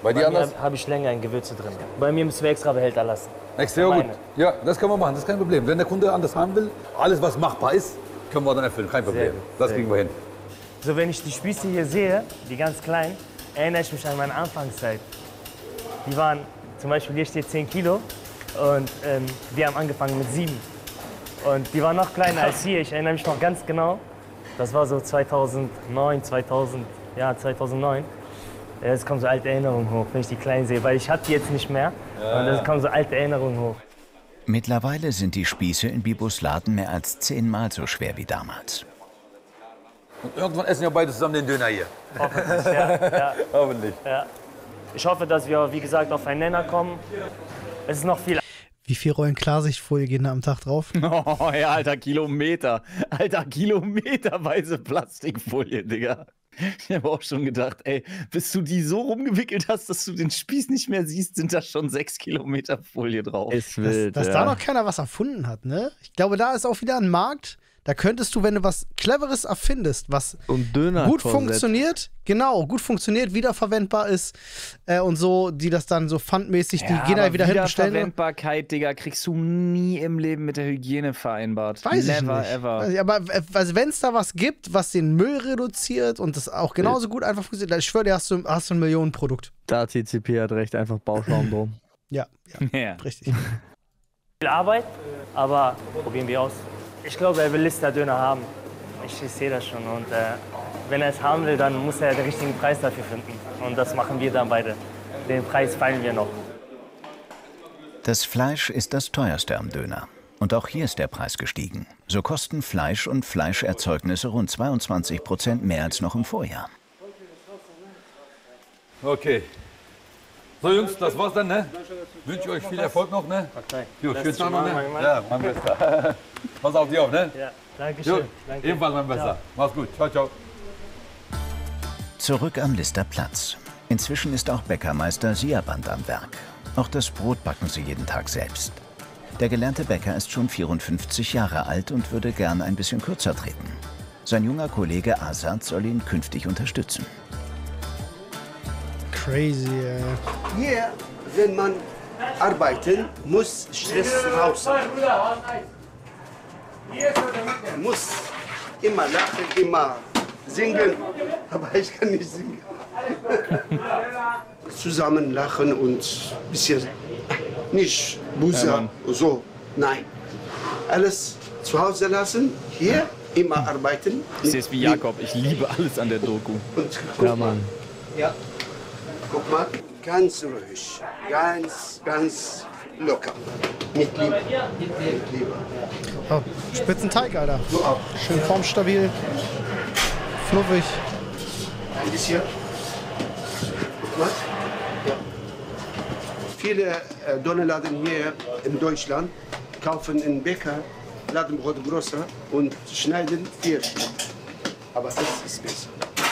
Bei dir mir anders? habe hab ich länger ein Gewürze drin. Bei mir müssen wir extra Behälter lassen. Extra gut. Ja, das können wir machen, das ist kein Problem. Wenn der Kunde anders haben will, alles was machbar ist, können wir dann erfüllen, kein Problem. gut, Das sehr kriegen wir hin. So, wenn ich die Spieße hier sehe, die ganz kleinen, erinnere ich mich an meine Anfangszeit. Die waren, zum Beispiel hier steht zehn Kilo und ähm, wir haben angefangen mit sieben. Und die waren noch kleiner als hier, ich erinnere mich noch ganz genau. Das war so zweitausendneun, zweitausend, ja, zweitausendneun. Es kommen so alte Erinnerungen hoch, wenn ich die kleinen sehe, weil ich habe die jetzt nicht mehr. Ja. Und es kommen so alte Erinnerungen hoch. Mittlerweile sind die Spieße in Bibos Laden mehr als zehnmal so schwer wie damals. Und irgendwann essen wir beide zusammen den Döner hier. Hoffentlich, ja. ja. Hoffentlich. Ja. Ich hoffe, dass wir, wie gesagt, auf einen Nenner kommen. Es ist noch viel. Wie viel Rollen Klarsichtfolie gehen da am Tag drauf? Oh ja, alter Kilometer. Alter, kilometerweise Plastikfolie, Digga. Ich habe auch schon gedacht, ey, bis du die so rumgewickelt hast, dass du den Spieß nicht mehr siehst, sind da schon sechs Kilometer Folie drauf. Ist wild, dass dass ja. da noch keiner was erfunden hat, ne? Ich glaube, da ist auch wieder ein Markt. Da könntest du, wenn du was Cleveres erfindest, was gut funktioniert, genau, gut funktioniert, wiederverwendbar ist äh, und so, die das dann so pfandmäßig, ja, die gehen da wieder hin und stellen. Wiederverwendbarkeit, Digga, kriegst du nie im Leben mit der Hygiene vereinbart. Weiß Never, ich nicht. ever. Also, aber also, wenn es da was gibt, was den Müll reduziert und das auch genauso gut einfach funktioniert, ich schwöre dir, hast du, hast du ein Millionenprodukt. Da T C P hat recht, einfach Bauschaum drum. Ja, ja, ja. richtig. Viel Arbeit, aber probieren wir aus. Ich glaube, er will Lister-Döner haben. Ich, ich sehe das schon. Und äh, wenn er es haben will, dann muss er den richtigen Preis dafür finden. Und das machen wir dann beide. Den Preis feilen wir noch. Das Fleisch ist das teuerste am Döner. Und auch hier ist der Preis gestiegen. So kosten Fleisch und Fleischerzeugnisse rund zweiundzwanzig Prozent mehr als noch im Vorjahr. Okay. So Jungs, das war's dann, ne? Wünsche euch viel Erfolg noch, ne? Okay. Jo, schönen Tag noch, ne? Ja, mein Bester. Pass auf dich auf, ne? Ja, danke schön. Jo, danke. Ebenfalls, mein Bester. Mach's gut. Ciao, ciao. Zurück am Lister Platz. Inzwischen ist auch Bäckermeister Siaband am Werk. Auch das Brot backen sie jeden Tag selbst. Der gelernte Bäcker ist schon vierundfünfzig Jahre alt und würde gern ein bisschen kürzer treten. Sein junger Kollege Azad soll ihn künftig unterstützen. Crazy, ey. Hier, wenn man arbeiten muss, Stress raus. Muss immer lachen, immer singen, aber ich kann nicht singen. Zusammen lachen und ein bisschen, nicht Busse, ja, so, nein. Alles zu Hause lassen, hier immer arbeiten. Ich sehe es wie Jakob, ich liebe alles an der Doku. Und ja, Mann. Ja. Guck mal, ganz ruhig, ganz, ganz locker. Mit Liebe. Mit Liebe. Oh, Spitzenteig, Alter. Schön formstabil, fluffig. Ein bisschen. Guck mal. Ja. Viele äh, Dönerladen hier in Deutschland kaufen einen Bäcker, Ladenbrot größer und schneiden vier Stück. Aber das ist besser.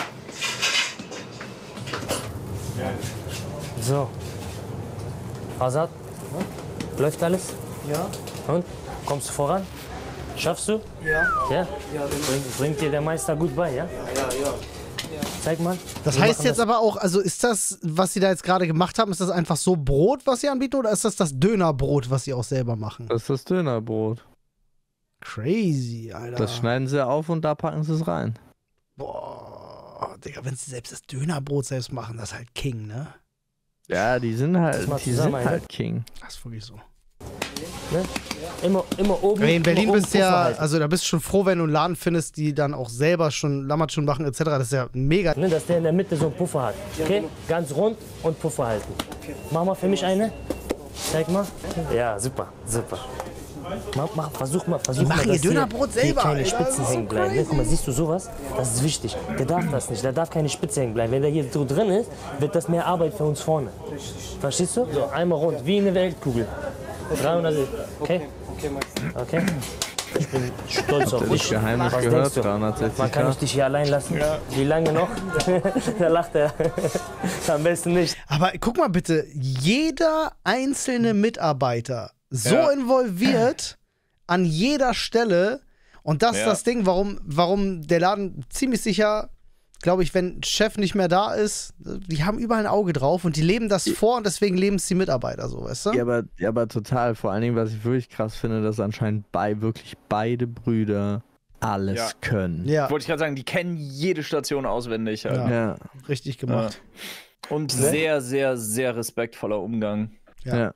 So. Azad, läuft alles? Ja. Und? Kommst du voran? Schaffst du? Ja. Ja? Bring, bringt dir der Meister gut bei, ja? Ja, ja. Zeig mal. Das Wir heißt machen jetzt das. aber auch, also ist das, was Sie da jetzt gerade gemacht haben, ist das einfach so Brot, was Sie anbieten, oder ist das das Dönerbrot, was Sie auch selber machen? Das ist das Dönerbrot. Crazy, Alter. Das schneiden sie auf und da packen sie es rein. Boah, Digga, wenn Sie selbst das Dönerbrot selbst machen, das ist halt King, ne? Ja, die sind halt, Das mal die sind zusammen, halt ne? King. Das ist wirklich so. Ne? Immer, immer oben. Hey, in Berlin immer oben bist du ja, Puffer halten. also da bist du schon froh, wenn du einen Laden findest, die dann auch selber schon Lammatschun machen et cetera. Das ist ja mega. Ne, dass der in der Mitte so einen Puffer hat. Okay? Ganz rund und Puffer halten. Mach mal für mich eine. Zeig mal. Ja, super, super. Mach, mach, versuch mal, versuch Die mal, machen dass ihr hier- Dönerbrot hier selber, keine Alter. Spitzen Das ist so hängen bleiben. Ne? crazy. Guck mal, siehst du sowas? Das ist wichtig. Der darf das nicht. Der darf keine Spitze hängen bleiben. Wenn der hier so drin ist, wird das mehr Arbeit für uns vorne. Verstehst du? So, einmal rund, wie eine Weltkugel. dreihundertsiebzig. Okay? Okay? Ich bin stolz auf Habt ihr dich. das Geheimnis Was gehört? denkst du? dreihundertsechzig Man kann K. ich dich hier allein lassen? Wie lange noch? Da lacht er. Am besten nicht. Aber guck mal bitte, jeder einzelne Mitarbeiter so Ja. involviert an jeder Stelle, und das ist Ja. das Ding, warum, warum der Laden ziemlich sicher glaube ich, wenn Chef nicht mehr da ist, die haben überall ein Auge drauf und die leben das vor und deswegen leben es die Mitarbeiter so, weißt du? Ja, aber, ja, aber total. Vor allen Dingen, was ich wirklich krass finde, dass anscheinend bei wirklich beide Brüder alles Ja. können. Ja. Wollte ich gerade sagen, die kennen jede Station auswendig. Halt. Ja. Ja. Richtig gemacht. Ja. Und sehr, sehr, sehr respektvoller Umgang. Ja. Ja.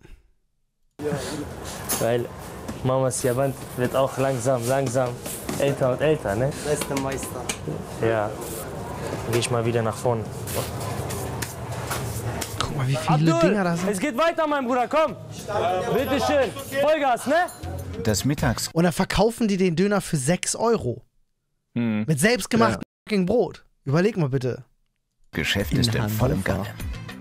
Weil Mamas Javant wird auch langsam, langsam älter und älter, ne? Beste Meister. Ja. Dann geh ich mal wieder nach vorne. Guck mal, wie viele Abdul, Dinger da sind. es geht weiter, mein Bruder, komm. Bitte schön. Vollgas, ne? Das Mittags Und dann verkaufen die den Döner für sechs Euro. Hm. Mit selbstgemachtem fucking Brot. Überleg mal bitte. Geschäft In ist in vollem Hannover. Gange.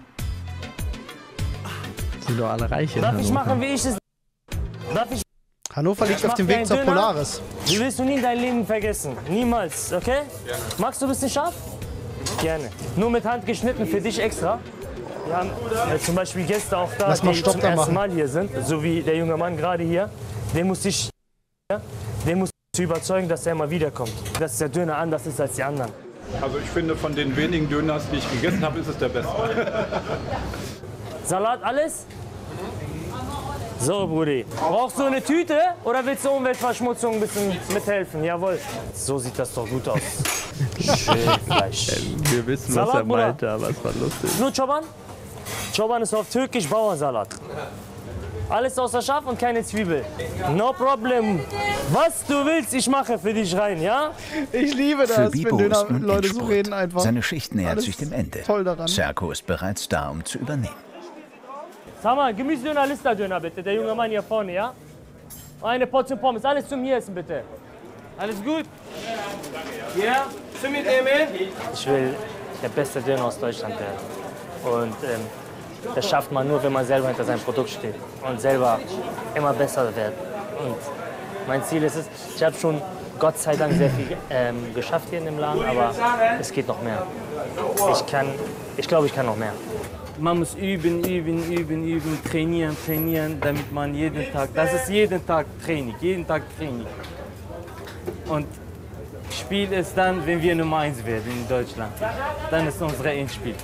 Sind doch alle reich in Darf ich Hannover. machen, wie ich es... Darf ich... Hannover liegt Ich auf mach dem dir Weg einen zur Döner. Polaris. Die wirst du nie in deinem Leben vergessen. Niemals, okay? Magst du ein bisschen scharf? Gerne. Nur mit Hand geschnitten, für dich extra. Wir haben äh, zum Beispiel Gäste auch da, Lass mal die Stopp zum da ersten machen. Mal hier sind. So wie der junge Mann gerade hier. Den muss ich... Ja, den muss ich überzeugen, dass er mal wiederkommt. Dass der Döner anders ist als die anderen. Also ich finde, von den wenigen Döners, die ich gegessen habe, ist es der beste. Salat, alles? So, Brudi. Brauchst du eine Tüte oder willst du Umweltverschmutzung ein bisschen mithelfen? Jawohl. So sieht das doch gut aus. Schön Fleisch. Wir wissen, Salat, was er Bruder. meinte, aber es war lustig. Nur Çoban? Çoban ist auf Türkisch Bauernsalat. Alles außer Schaf und keine Zwiebel. No problem. Was du willst, ich mache für dich rein, ja? Ich liebe das, Für wenn Bibo Döner ist nun Leute so Endspurt. reden einfach. Seine Schicht nähert Alles sich dem Ende. toll daran. Serko ist bereits da, um zu übernehmen. Sag mal, Gemüsedöner, Listerdöner bitte. Der junge Mann hier vorne, ja? Eine Portion Pommes. Alles zum hier essen, bitte. Alles gut? Ja? Zu mitnehmen? Ich will der beste Döner aus Deutschland werden. Und ähm, das schafft man nur, wenn man selber hinter seinem Produkt steht. Und selber immer besser wird. Und mein Ziel ist es, ich habe schon Gott sei Dank sehr viel ähm, geschafft hier in dem Laden, aber es geht noch mehr. Ich kann, ich glaube, ich kann noch mehr. Man muss üben, üben, üben, üben, trainieren, trainieren, damit man jeden Tag, das ist jeden Tag Training, jeden Tag Training. Und Spiel ist dann, wenn wir Nummer eins werden in Deutschland. Dann ist unser Endspiel.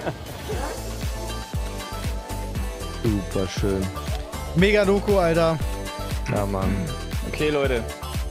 Super schön. Mega Doku, Alter. Ja, Mann. Okay, Leute.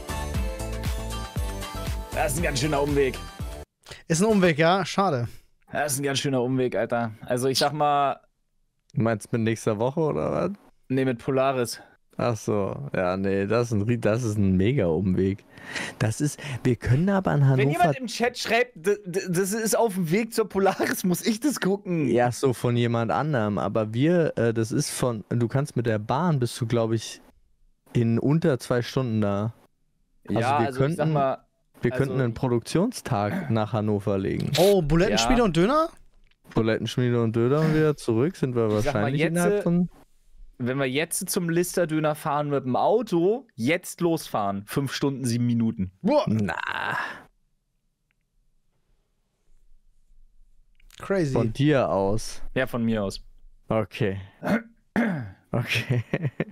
Das ist ein ganz schöner Umweg. Ist ein Umweg, ja? Schade. Das ist ein ganz schöner Umweg, Alter. Also ich sag mal... Du meinst mit nächster Woche oder was? Nee, mit Polaris. Ach so, ja, nee, das ist ein, Rie- das ist ein mega Umweg. Das ist, wir können aber an Hannover... Wenn jemand im Chat schreibt, d- d- das ist auf dem Weg zur Polaris, muss ich das gucken. Ja, so von jemand anderem, aber wir, äh, das ist von, du kannst mit der Bahn, bist du, glaube ich, in unter zwei Stunden da. Also Ja, wir also ich könnten, sag mal, wir also- könnten einen Produktionstag nach Hannover legen. Oh, Bulettenschmiede Ja. und Döner? Bulettenschmiede und Döner und wieder zurück, sind wir Ich sag mal, wahrscheinlich jetzt, innerhalb von... wenn wir jetzt zum Listerdöner fahren mit dem Auto, jetzt losfahren, fünf Stunden, sieben Minuten. Boah. Na, Crazy. von dir aus. Ja, von mir aus. Okay. Okay.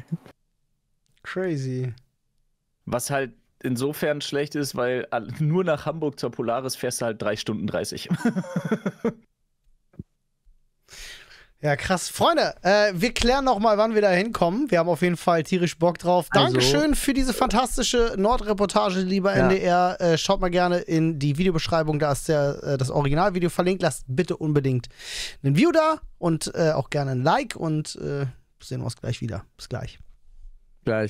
Crazy. Was halt insofern schlecht ist, weil all- nur nach Hamburg zur Polaris fährst du halt drei Stunden dreißig. Ja, krass. Freunde, äh, wir klären noch mal, wann wir da hinkommen. Wir haben auf jeden Fall tierisch Bock drauf. Also- Dankeschön für diese fantastische Nordreportage, lieber Ja. N D R. Äh, schaut mal gerne in die Videobeschreibung, da ist der, äh, das Originalvideo verlinkt. Lasst bitte unbedingt ein View da und äh, auch gerne ein Like und äh, sehen wir uns gleich wieder. Bis gleich. Gleich.